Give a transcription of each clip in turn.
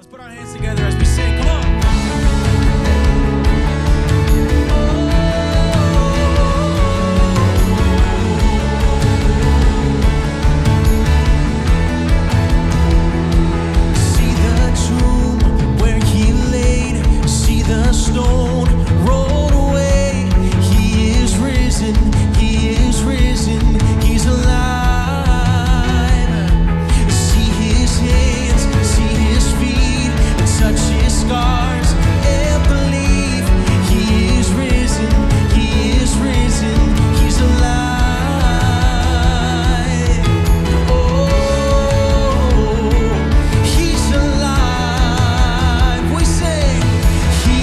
put our hands together as we sing. Come on. See the tomb where he laid, see the stone rolled away. He is risen, he is risen, he's alive. See his hands, see his feet, touch his scars and believe. He is risen, he is risen, he's alive. Oh, he's alive. We sing, he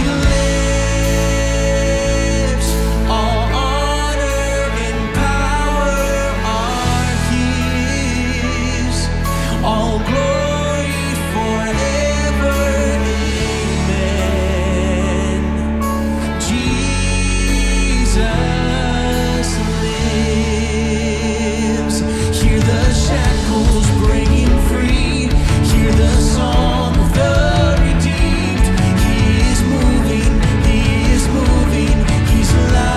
lives. All honor and power are his. All glory forever. Amen. Jesus lives. Hear the shackles breaking free. Hear the song of the redeemed. He is moving, he is moving, he's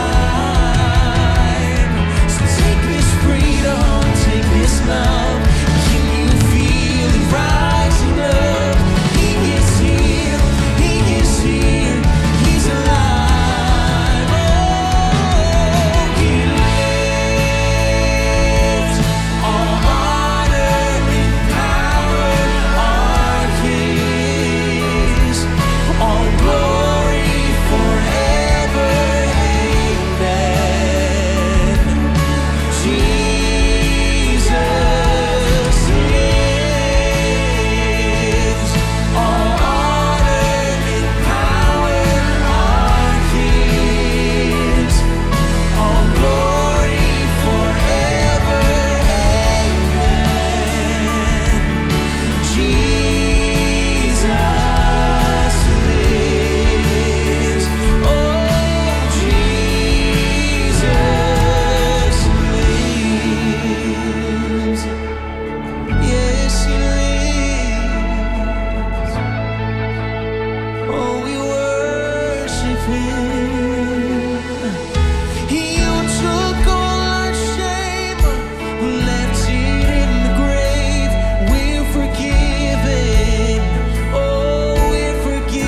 alive. So take this freedom, take this love. Can you feel it rising up? He is here, he is here, he's alive. Oh, he lives. All honor and power are his. All glory forever. Amen. Jesus lives. All honor and power are his. All glory forever. Amen. Jesus lives. Oh, Jesus lives. Yes, he lives. Oh, we worship him. You took all our shame, left it in the grave. We're forgiven. Oh, we're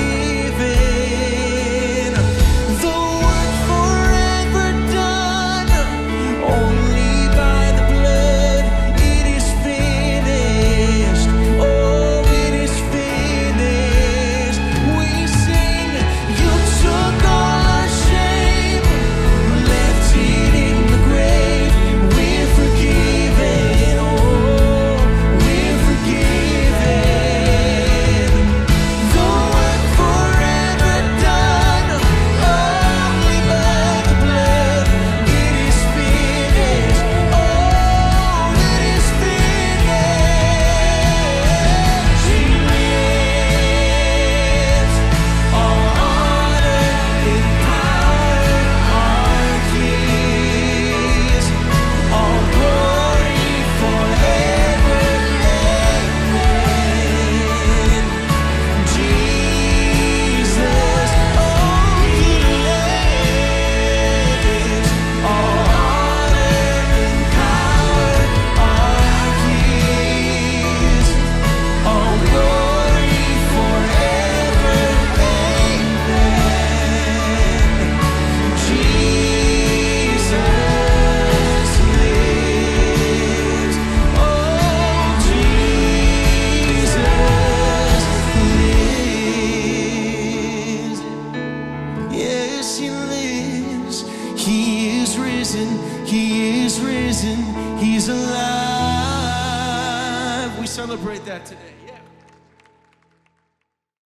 forgiven. The work forever done, only by the blood. It is finished. Oh, it is finished. We sing, you took all our shame, left it in the grave. We're forgiven. Oh, we're forgiven. The work forever done, only by the blood. It is finished. Oh, it is finished. He lives. All honor and power are his. All glory forever. Amen. Jesus, oh, he lives. All honor and power are his. All glory forever. Amen. Jesus lives. Oh, Jesus lives. Yes, he lives. He is risen, he is risen, he's alive. We celebrate that today.